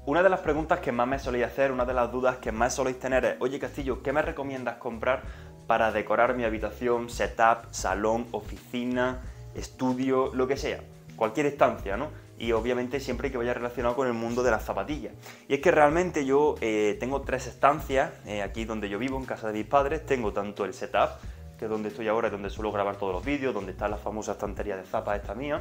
Una de las preguntas que más me soléis hacer, una de las dudas que más soléis tener es: oye Castillo, ¿qué me recomiendas comprar para decorar mi habitación, setup, salón, oficina, estudio, lo que sea? Cualquier estancia, ¿no? Y obviamente siempre que vaya relacionado con el mundo de las zapatillas. Y es que realmente yo tengo 3 estancias, aquí donde yo vivo, en casa de mis padres. Tengo tanto el setup, que es donde estoy ahora, es donde suelo grabar todos los vídeos, donde está la famosa estantería de zapas esta mía,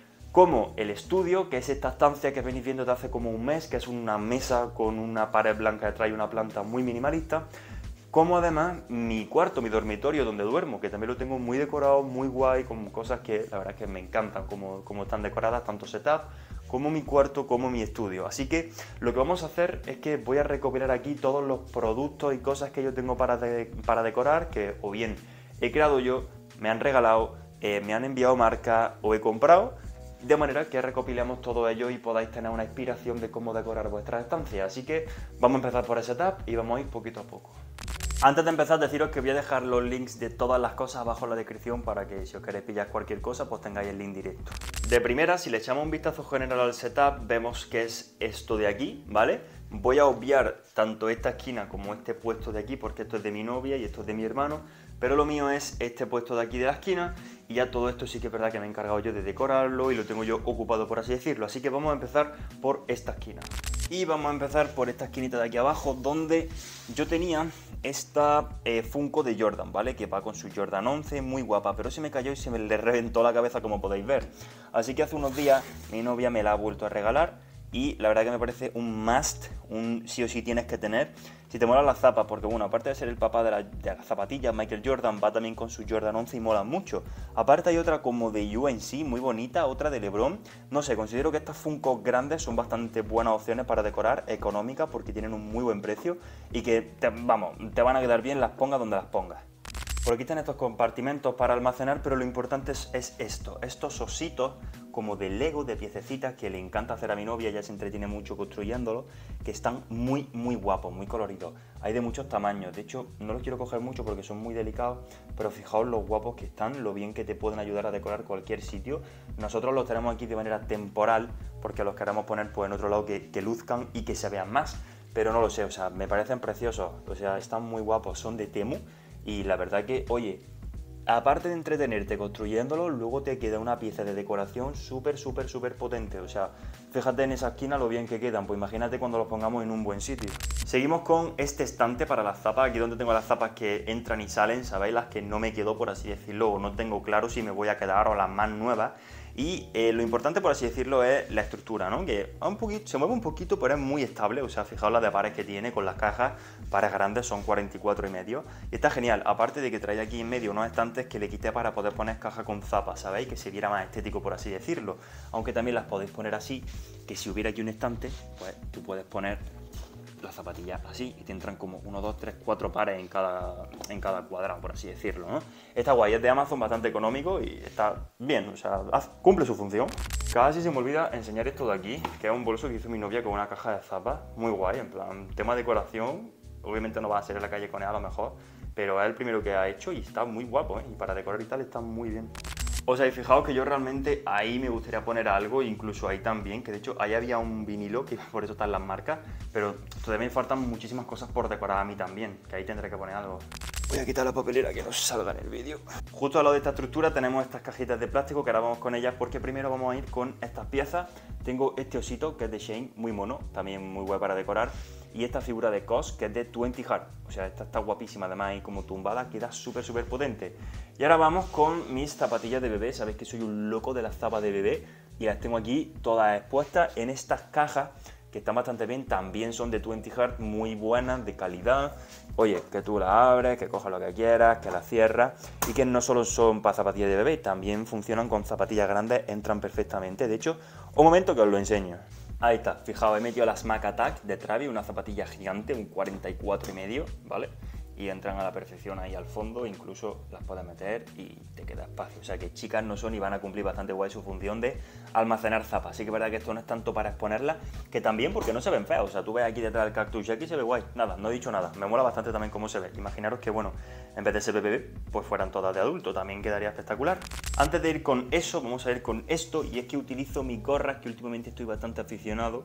como el estudio, que es esta estancia que venís viendo desde hace como un mes, que es una mesa con una pared blanca detrás y una planta muy minimalista, como además mi cuarto, mi dormitorio donde duermo, que también lo tengo muy decorado, muy guay, con cosas que la verdad es que me encantan como están decoradas, tanto setup como mi cuarto, como mi estudio. Así que lo que vamos a hacer es que voy a recopilar aquí todos los productos y cosas que yo tengo para decorar, que o bien he creado yo, me han regalado, me han enviado marcas o he comprado, de manera que recopilemos todo ello y podáis tener una inspiración de cómo decorar vuestras estancias. Así que vamos a empezar por el setup y vamos a ir poquito a poco. Antes de empezar, deciros que voy a dejar los links de todas las cosas abajo en la descripción para que si os queréis pillar cualquier cosa, pues tengáis el link directo. De primera, si le echamos un vistazo general al setup, vemos que es esto de aquí, ¿vale? Voy a obviar tanto esta esquina como este puesto de aquí, porque esto es de mi novia y esto es de mi hermano, pero lo mío es este puesto de aquí de la esquina, y ya todo esto sí que es verdad que me he encargado yo de decorarlo y lo tengo yo ocupado, por así decirlo. Así que vamos a empezar por esta esquina. Y vamos a empezar por esta esquinita de aquí abajo, donde yo tenía esta Funko de Jordan, ¿vale? Que va con su Jordan 11, muy guapa, pero se me cayó y se me le reventó la cabeza, como podéis ver. Así que hace unos días mi novia me la ha vuelto a regalar y la verdad que me parece un must, un sí o sí tienes que tener si te molan las zapas, porque bueno, aparte de ser el papá de las zapatillas, Michael Jordan va también con su Jordan 11 y mola mucho. Aparte hay otra como de UNC, muy bonita, otra de LeBron. No sé, considero que estas Funkos grandes son bastante buenas opciones para decorar, económicas, porque tienen un muy buen precio y que, te van a quedar bien, las pongas donde las pongas. Por aquí están estos compartimentos para almacenar, pero lo importante es esto, estos ositos como de Lego, de piececitas, que le encanta hacer a mi novia, ella se entretiene mucho construyéndolo, que están muy guapos, muy coloridos. Hay de muchos tamaños, de hecho no los quiero coger mucho porque son muy delicados, pero fijaos los guapos que están, lo bien que te pueden ayudar a decorar cualquier sitio. Nosotros los tenemos aquí de manera temporal, porque los queremos poner pues en otro lado que luzcan y que se vean más, pero no lo sé, o sea, me parecen preciosos, o sea, están muy guapos, son de Temu. Y la verdad que, oye, aparte de entretenerte construyéndolo, luego te queda una pieza de decoración súper potente. O sea, fíjate en esa esquina lo bien que quedan, pues imagínate cuando los pongamos en un buen sitio. Seguimos con este estante para las zapas, aquí donde tengo las zapas que entran y salen, ¿sabéis? Las que no me quedo, por así decirlo, o no tengo claro si me voy a quedar, o las más nuevas. Y lo importante, por así decirlo, es la estructura, ¿no? Que se mueve un poquito, pero es muy estable. O sea, fijaos la de pares que tiene con las cajas, pares grandes, son 44,5. Y está genial, aparte de que trae aquí en medio unos estantes que le quité para poder poner caja con zapas, ¿sabéis? Que se viera más estético, por así decirlo. Aunque también las podéis poner así, que si hubiera aquí un estante, pues tú puedes poner las zapatillas así y te entran como 1, 2, 3, 4 pares en cada cuadrado, por así decirlo, ¿no? Está guay, es de Amazon, bastante económico y está bien, o sea, cumple su función. Casi se me olvida enseñar esto de aquí, que es un bolso que hizo mi novia con una caja de zapas, muy guay, en plan, tema de decoración, obviamente no va a ser en la calle con él a lo mejor, pero es el primero que ha hecho y está muy guapo, ¿eh? Y para decorar y tal está muy bien. O sea, y fijaos que yo realmente ahí me gustaría poner algo, incluso ahí también, que de hecho ahí había un vinilo, que por eso están las marcas, pero todavía me faltan muchísimas cosas por decorar a mí también, que ahí tendré que poner algo. Voy a quitar la papelera que no salga en el vídeo. Justo al lado de esta estructura tenemos estas cajitas de plástico, que ahora vamos con ellas porque primero vamos a ir con estas piezas. Tengo este osito que es de Shane, muy mono, también muy guay para decorar. Y esta figura de COS que es de 20 Hard, o sea, esta está guapísima, además y como tumbada queda súper potente. Y ahora vamos con mis zapatillas de bebé, sabéis que soy un loco de las zapas de bebé y las tengo aquí todas expuestas en estas cajas que están bastante bien, también son de 20 Hard, muy buenas, de calidad. Oye, que tú las abres, que cojas lo que quieras, que las cierras y que no solo son para zapatillas de bebé, también funcionan con zapatillas grandes, entran perfectamente. De hecho, un momento que os lo enseño. Ahí está, fijaos, he metido las Mac Attack de Travis, una zapatilla gigante, un 44,5, ¿vale? Y entran a la perfección ahí al fondo, incluso las puedes meter y te queda espacio. O sea que chicas no son y van a cumplir bastante guay su función de almacenar zapas. Así que es verdad que esto no es tanto para exponerlas, que también porque no se ven feas. O sea, tú ves aquí detrás del cactus y aquí se ve guay. Nada, no he dicho nada. Me mola bastante también cómo se ve. Imaginaros que, bueno, en vez de ser bebé, pues fueran todas de adulto. También quedaría espectacular. Antes de ir con eso, vamos a ir con esto. Y es que utilizo mis gorras, que últimamente estoy bastante aficionado,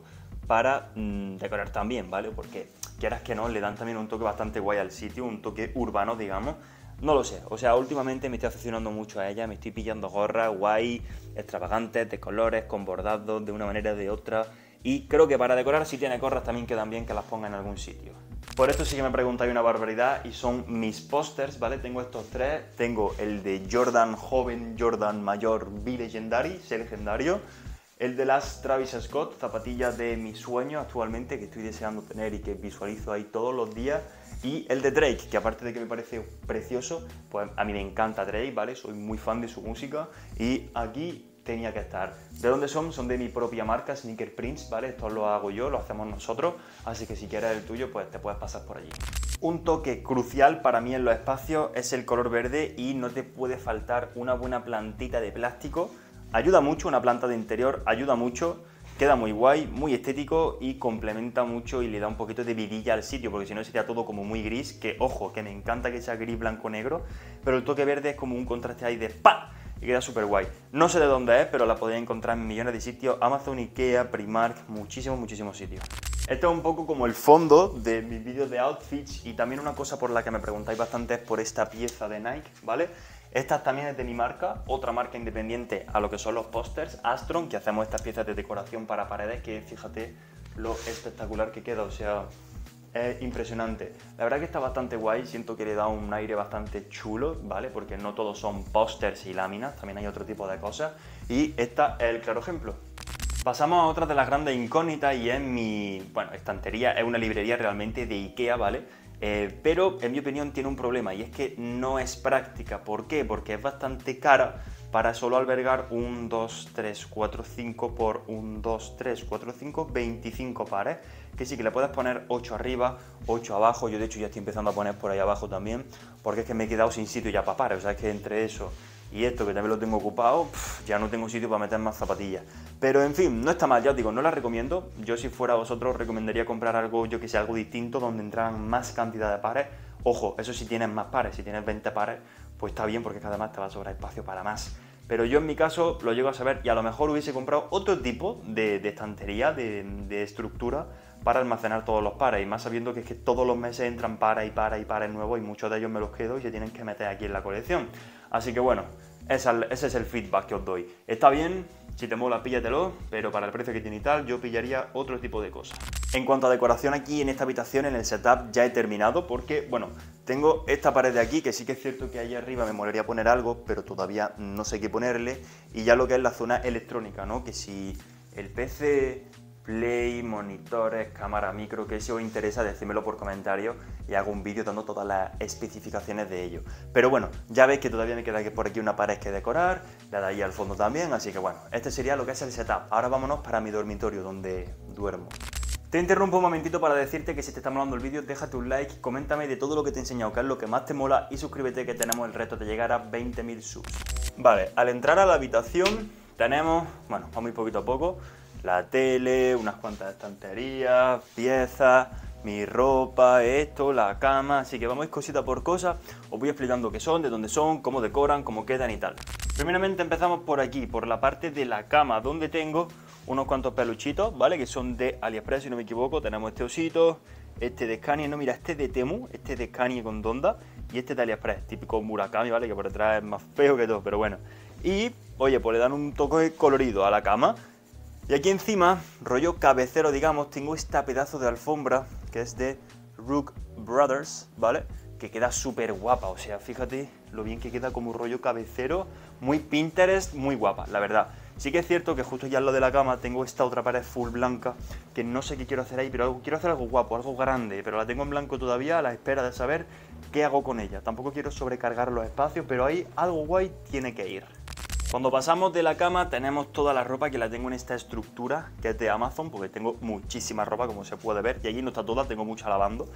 para decorar también, ¿vale? Porque quieras que no, le dan también un toque bastante guay al sitio, un toque urbano, digamos. No lo sé, o sea, últimamente me estoy aficionando mucho a ella, me estoy pillando gorras guay, extravagantes, de colores, con bordados, de una manera o de otra. Y creo que para decorar, si tiene gorras, también quedan bien que las ponga en algún sitio. Por esto sí que me preguntáis una barbaridad y son mis pósters, ¿vale? Tengo estos tres. Tengo el de Jordan joven, Jordan mayor, B-Legendary, sé legendario. El de las Travis Scott, zapatillas de mi sueño actualmente, que estoy deseando tener y que visualizo ahí todos los días. Y el de Drake, que aparte de que me parece precioso, pues a mí me encanta Drake, ¿vale? Soy muy fan de su música y aquí tenía que estar. ¿De dónde son? Son de mi propia marca, Sneaker Prints, ¿vale? Esto lo hago yo, lo hacemos nosotros, así que si quieres el tuyo, pues te puedes pasar por allí. Un toque crucial para mí en los espacios es el color verde y no te puede faltar una buena plantita de plástico. Ayuda mucho, una planta de interior ayuda mucho, queda muy guay, muy estético y complementa mucho y le da un poquito de vidilla al sitio, porque si no sería todo como muy gris, que ojo, que me encanta que sea gris, blanco, negro, pero el toque verde es como un contraste ahí de ¡pa! Y queda súper guay. No sé de dónde es, pero la podéis encontrar en millones de sitios, Amazon, Ikea, Primark, muchísimos sitios. Esto es un poco como el fondo de mis vídeos de outfits y también una cosa por la que me preguntáis bastante es por esta pieza de Nike, ¿vale? Esta también es de mi marca, otra marca independiente a lo que son los pósters, Astron, que hacemos estas piezas de decoración para paredes, que fíjate lo espectacular que queda, o sea, es impresionante. La verdad que está bastante guay, siento que le da un aire bastante chulo, ¿vale? Porque no todos son pósters y láminas, también hay otro tipo de cosas, y esta es el claro ejemplo. Pasamos a otra de las grandes incógnitas y es mi, bueno, estantería, es una librería realmente de Ikea, ¿vale? Pero en mi opinión tiene un problema y es que no es práctica. ¿Por qué? Porque es bastante cara para solo albergar 1, 2, 3, 4, 5 por 1, 2, 3, 4, 5, 25 pares. Que sí que le puedes poner 8 arriba, 8 abajo. Yo de hecho ya estoy empezando a poner por ahí abajo también, porque es que me he quedado sin sitio ya para pares. O sea, es que entre eso y esto que también lo tengo ocupado, ya no tengo sitio para meter más zapatillas. Pero en fin, no está mal, ya os digo, no la recomiendo. Yo si fuera vosotros recomendaría comprar algo, yo que sé, algo distinto, donde entraran más cantidad de pares. Ojo, eso si tienes más pares, si tienes 20 pares, pues está bien porque además te va a sobrar espacio para más. Pero yo en mi caso lo llego a saber y a lo mejor hubiese comprado otro tipo de estantería, de estructura para almacenar todos los pares, y más sabiendo que es que todos los meses entran pares y pares nuevos y muchos de ellos me los quedo y se tienen que meter aquí en la colección. Así que bueno, ese es el feedback que os doy. Está bien, si te mola píllatelo, pero para el precio que tiene y tal, yo pillaría otro tipo de cosas. En cuanto a decoración aquí en esta habitación, en el setup, ya he terminado porque, bueno, tengo esta pared de aquí, que sí que es cierto que ahí arriba me molaría poner algo, pero todavía no sé qué ponerle, y ya lo que es la zona electrónica, ¿no? Que si el PC, Play, monitores, cámara, micro, que si os interesa, decídmelo por comentarios y hago un vídeo dando todas las especificaciones de ello. Pero bueno, ya veis que todavía me queda por aquí una pared que decorar, la de ahí al fondo también, así que bueno, este sería lo que es el setup. Ahora vámonos para mi dormitorio, donde duermo. Te interrumpo un momentito para decirte que si te está molando el vídeo, déjate un like, coméntame de todo lo que te he enseñado, qué es lo que más te mola, y suscríbete que tenemos el reto de llegar a 20.000 subs. Vale, al entrar a la habitación tenemos, bueno, vamos muy poquito a poco, la tele, unas cuantas estanterías, piezas, mi ropa, esto, la cama, así que vamos a ir cosita por cosa, os voy explicando qué son, de dónde son, cómo decoran, cómo quedan y tal. Primeramente empezamos por aquí, por la parte de la cama, donde tengo unos cuantos peluchitos, ¿vale? Que son de AliExpress, si no me equivoco. Tenemos este osito, este de Scania, no, mira, este de Temu, este de Scania con Donda y este de AliExpress, típico Murakami, ¿vale? Que por detrás es más feo que todo, pero bueno. Y, oye, pues le dan un toque colorido a la cama. Y aquí encima, rollo cabecero, digamos, tengo esta pedazo de alfombra que es de Rook Brothers, ¿vale? Que queda súper guapa, o sea, fíjate lo bien que queda como rollo cabecero, muy Pinterest, muy guapa, la verdad. Sí que es cierto que justo ya al lado de la cama tengo esta otra pared full blanca, que no sé qué quiero hacer ahí, pero quiero hacer algo guapo, algo grande, pero la tengo en blanco todavía a la espera de saber qué hago con ella. Tampoco quiero sobrecargar los espacios, pero ahí algo guay tiene que ir. Cuando pasamos de la cama tenemos toda la ropa, que la tengo en esta estructura que es de Amazon, porque tengo muchísima ropa, como se puede ver, y allí no está toda, tengo mucha lavando.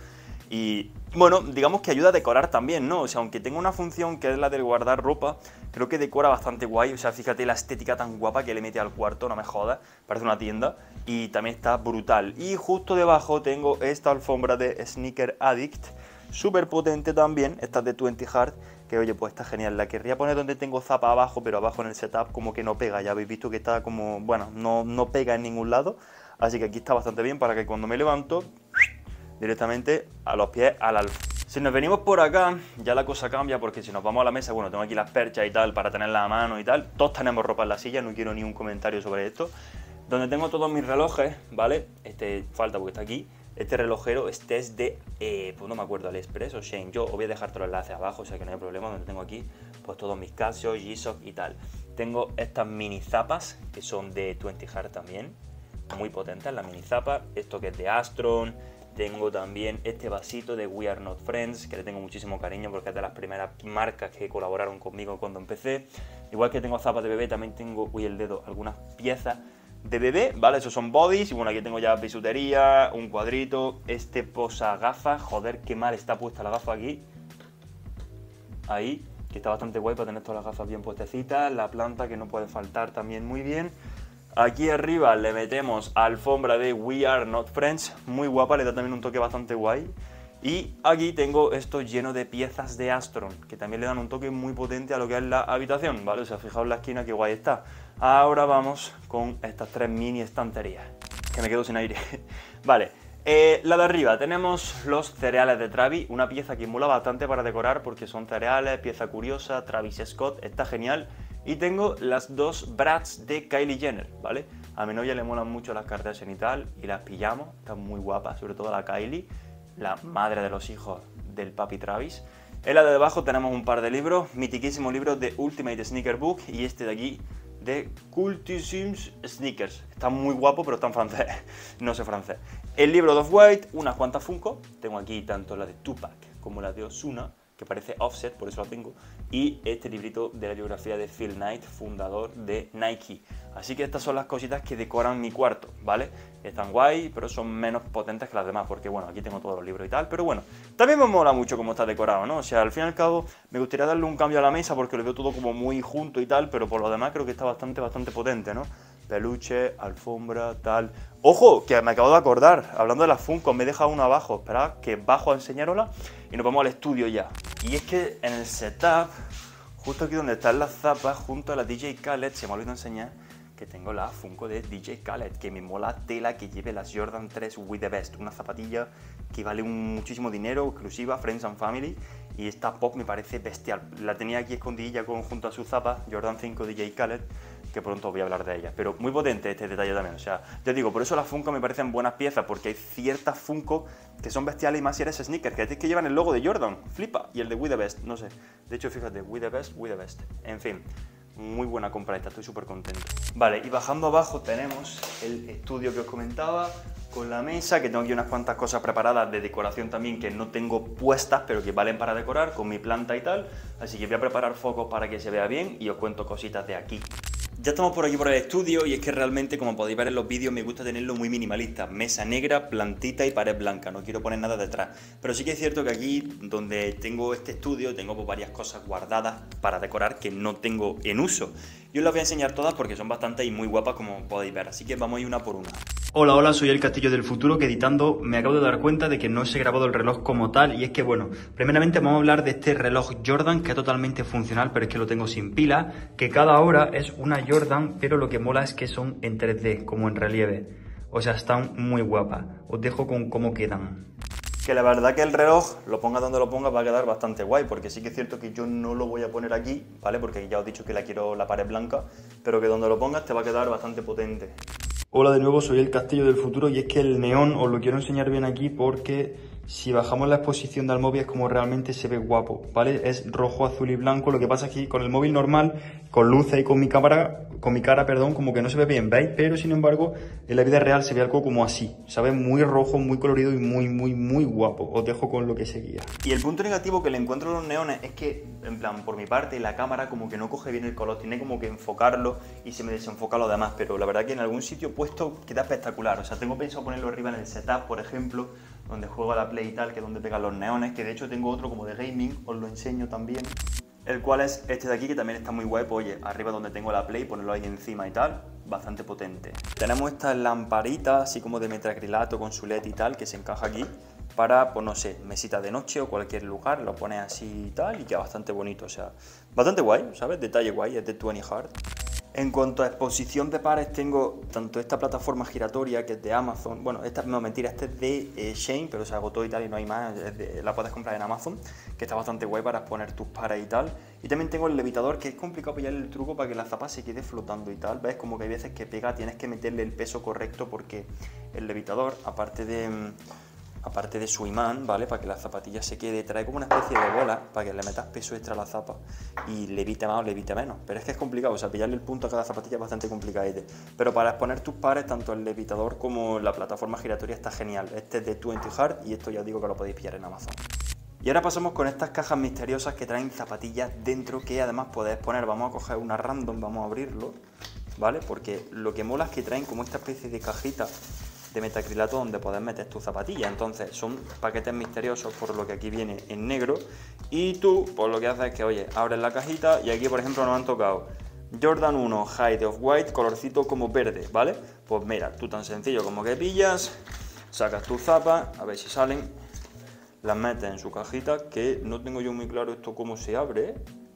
Y bueno, digamos que ayuda a decorar también, ¿no? O sea, aunque tenga una función que es la de guardar ropa, creo que decora bastante guay. O sea, fíjate la estética tan guapa que le mete al cuarto, no me jodas, parece una tienda. Y también está brutal. Y justo debajo tengo esta alfombra de Sneaker Addict, súper potente también, esta es de 20 Hard, que oye, pues está genial. La querría poner donde tengo zapa abajo, pero abajo en el setup como que no pega, ya habéis visto que está como, bueno, no pega en ningún lado. así que aquí está bastante bien para que cuando me levanto, directamente a los pies al alfombra. Si nos venimos por acá, ya la cosa cambia, porque si nos vamos a la mesa, bueno, tengo aquí las perchas y tal para tenerlas a mano y tal. Todos tenemos ropa en la silla, no quiero ni un comentario sobre esto. Donde tengo todos mis relojes, ¿vale? Este falta porque está aquí. Este relojero, este es de, pues no me acuerdo, AliExpress o Shein. Yo os voy a dejar todos los enlaces abajo, o sea que no hay problema. Donde tengo aquí, pues todos mis Casio, G-Shock y tal. Tengo estas mini zapas, que son de 20 Hard también. Muy potentes las mini zapas. Esto que es de Astron. Tengo también este vasito de We Are Not Friends, que le tengo muchísimo cariño porque es de las primeras marcas que colaboraron conmigo cuando empecé. Igual que tengo zapas de bebé, también tengo, uy, el dedo, algunas piezas de bebé, ¿vale? Esos son bodies, y bueno, aquí tengo ya bisutería, un cuadrito, este posa gafas, joder, qué mal está puesta la gafa aquí. Ahí, que está bastante guay para tener todas las gafas bien puestecitas, la planta que no puede faltar también muy bien. Aquí arriba le metemos alfombra de We Are Not Friends, muy guapa, le da también un toque bastante guay. Y aquí tengo esto lleno de piezas de Astron, que también le dan un toque muy potente a lo que es la habitación, ¿vale? O sea, fijaos en la esquina qué guay está. Ahora vamos con estas tres mini estanterías, que me quedo sin aire. Vale, la de arriba tenemos los cereales de Travis, una pieza que mola bastante para decorar porque son cereales, pieza curiosa, Travis Scott, está genial. Y tengo las dos Bratz de Kylie Jenner, ¿vale? A mi novia le molan mucho las Kardashian y tal, y las pillamos, están muy guapas, sobre todo la Kylie, la madre de los hijos del papi Travis. En la de debajo tenemos un par de libros, mitiquísimos libros de Ultimate Sneaker Book, y este de aquí de Cultissimes Sneakers. Está muy guapo, pero está en francés, no sé francés. El libro de Off-White, unas cuantas Funko, tengo aquí tanto la de Tupac como la de Ozuna, que parece Offset, por eso la tengo, y este librito de la biografía de Phil Knight, fundador de Nike. Así que estas son las cositas que decoran mi cuarto, ¿vale? Están guay, pero son menos potentes que las demás, porque bueno, aquí tengo todos los libros y tal, pero bueno, también me mola mucho cómo está decorado, ¿no? O sea, al fin y al cabo, me gustaría darle un cambio a la mesa porque lo veo todo como muy junto y tal, pero por lo demás creo que está bastante potente, ¿no? Peluche, alfombra, tal. ¡Ojo! Que me acabo de acordar, hablando de las Funko, me he dejado una abajo, esperad que bajo a enseñárosla y nos vamos al estudio ya. Y es que en el setup, justo aquí donde están las zapas, junto a la DJ Khaled, se me ha olvidado enseñar que tengo la Funko de DJ Khaled, que me mola tela que lleve las Jordan 3 With The Best, una zapatilla que vale muchísimo dinero, exclusiva, Friends and Family, y esta pop me parece bestial. La tenía aquí escondidilla junto a sus zapas, Jordan 5 DJ Khaled, que pronto voy a hablar de ellas, pero muy potente este detalle también, o sea, ya digo, por eso las Funko me parecen buenas piezas, porque hay ciertas Funko que son bestiales y más si eres sneaker, que es que llevan el logo de Jordan, flipa, y el de We The Best, no sé, de hecho fíjate, We The Best, en fin, muy buena compra esta, estoy súper contento. Vale, y bajando abajo tenemos el estudio que os comentaba, con la mesa, que tengo aquí unas cuantas cosas preparadas de decoración también que no tengo puestas, pero que valen para decorar, con mi planta y tal, así que voy a preparar focos para que se vea bien y os cuento cositas de aquí. Ya estamos por aquí por el estudio y es que realmente, como podéis ver en los vídeos, me gusta tenerlo muy minimalista. Mesa negra, plantita y pared blanca, no quiero poner nada detrás. Pero sí que es cierto que aquí, donde tengo este estudio, tengo pues varias cosas guardadas para decorar que no tengo en uso. Yo os las voy a enseñar todas porque son bastantes y muy guapas, como podéis ver, así que vamos a ir una por una. Hola, soy el Castillo del Futuro, que editando me acabo de dar cuenta de que no os he grabado el reloj como tal, y es que bueno, primeramente vamos a hablar de este reloj Jordan, que es totalmente funcional, pero es que lo tengo sin pila, que cada hora es una Jordan, pero lo que mola es que son en 3D, como en relieve, o sea, están muy guapas. Os dejo con cómo quedan. Que la verdad que el reloj, lo ponga donde lo ponga, va a quedar bastante guay, porque sí que es cierto que yo no lo voy a poner aquí, ¿vale? Porque ya os he dicho que la quiero la pared blanca, pero que donde lo pongas te va a quedar bastante potente. Hola de nuevo, soy el Castillo del Futuro y es que el neón os lo quiero enseñar bien aquí porque si bajamos la exposición del móvil es como realmente se ve guapo, ¿vale? Es rojo, azul y blanco, lo que pasa es que con el móvil normal, con luces y con mi cara, como que no se ve bien, ¿veis? Pero sin embargo, en la vida real se ve algo como así, ¿sabes? Muy rojo, muy colorido y muy guapo. Os dejo con lo que seguía. Y el punto negativo que le encuentro a los neones es que, en plan, por mi parte, la cámara como que no coge bien el color, tiene como que enfocarlo y se me desenfoca lo demás, pero la verdad que en algún sitio puesto queda espectacular. O sea, tengo pensado ponerlo arriba en el setup, por ejemplo, donde juego a la Play y tal, que es donde pegan los neones, que de hecho tengo otro como de gaming, os lo enseño también, el cual es este de aquí, que también está muy guay, pues oye, arriba donde tengo la Play, ponerlo ahí encima y tal, bastante potente. Tenemos esta lamparita, así como de metacrilato con su LED y tal, que se encaja aquí, para, pues no sé, mesita de noche o cualquier lugar, lo pones así y tal, y queda bastante bonito, o sea, bastante guay, ¿sabes? Detalle guay, es de 20 Hard. En cuanto a exposición de pares, tengo tanto esta plataforma giratoria que es de Amazon, bueno, esta no, mentira, este es de Shein, pero se agotó y tal y no hay más, la puedes comprar en Amazon, que está bastante guay para exponer tus pares y tal. Y también tengo el levitador, que es complicado pillar el truco para que la zapa se quede flotando y tal, ¿ves? Como que hay veces que pega, tienes que meterle el peso correcto porque el levitador, aparte de su imán, ¿vale? Para que la zapatilla se quede, trae como una especie de bola para que le metas peso extra a la zapa y levite más o levite menos. Pero es que es complicado, o sea, pillarle el punto a cada zapatilla es bastante complicadete. Pero para exponer tus pares, tanto el levitador como la plataforma giratoria está genial. Este es de 20 Hard y esto ya os digo que lo podéis pillar en Amazon. Y ahora pasamos con estas cajas misteriosas que traen zapatillas dentro que además podéis poner. Vamos a coger una random, vamos a abrirlo, ¿vale? Porque lo que mola es que traen como esta especie de cajita de metacrilato donde podés meter tus zapatillas. Entonces son paquetes misteriosos, por lo que aquí viene en negro, y tú pues lo que haces es que, oye, abres la cajita y aquí por ejemplo nos han tocado Jordan 1 High of White, colorcito como verde, ¿vale? Pues mira, tú tan sencillo como que pillas, sacas tus zapas, a ver si salen, las metes en su cajita, que no tengo yo muy claro esto cómo se abre,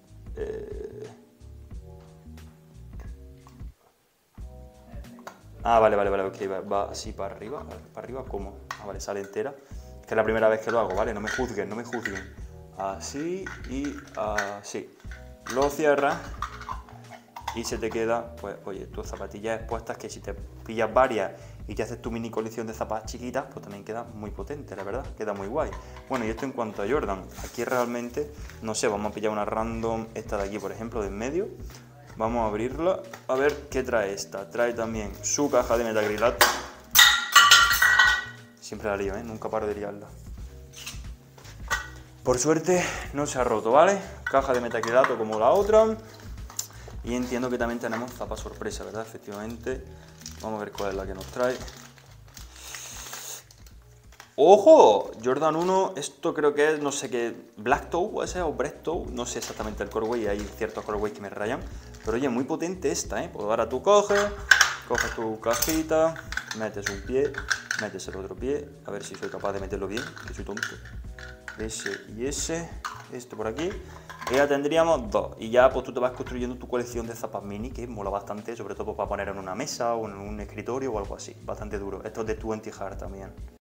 Ah, vale, ok, va así para arriba, ¿cómo? Ah, vale, sale entera. Es que es la primera vez que lo hago, ¿vale? No me juzguen, no me juzguen. Así y así. Lo cierras y se te queda, pues, oye, tus zapatillas expuestas, que si te pillas varias y te haces tu mini colección de zapatas chiquitas, pues también queda muy potente, la verdad, queda muy guay. Bueno, y esto en cuanto a Jordan, aquí realmente, no sé, vamos a pillar una random, esta de aquí, por ejemplo, de en medio. Vamos a abrirla, a ver qué trae esta. Trae también su caja de metacrilato. Siempre la lío, ¿eh? Nunca paro de liarla. Por suerte no se ha roto, ¿vale? Caja de metacrilato como la otra. Y entiendo que también tenemos zapa sorpresa, ¿verdad? Efectivamente. Vamos a ver cuál es la que nos trae. ¡Ojo! Jordan 1, esto creo que es, no sé qué, Black Toe puede ser, o Breast Toe, no sé exactamente el colorway, hay ciertos colorways que me rayan, pero oye, muy potente esta, ¿eh? Pues ahora tú coges tu cajita, metes un pie, metes el otro pie, a ver si soy capaz de meterlo bien, que soy tonto, ese y ese, esto por aquí, y ya tendríamos dos, y ya pues tú te vas construyendo tu colección de zapas mini, que mola bastante, sobre todo para poner en una mesa o en un escritorio o algo así, bastante duro. Esto es de 20 Hard también.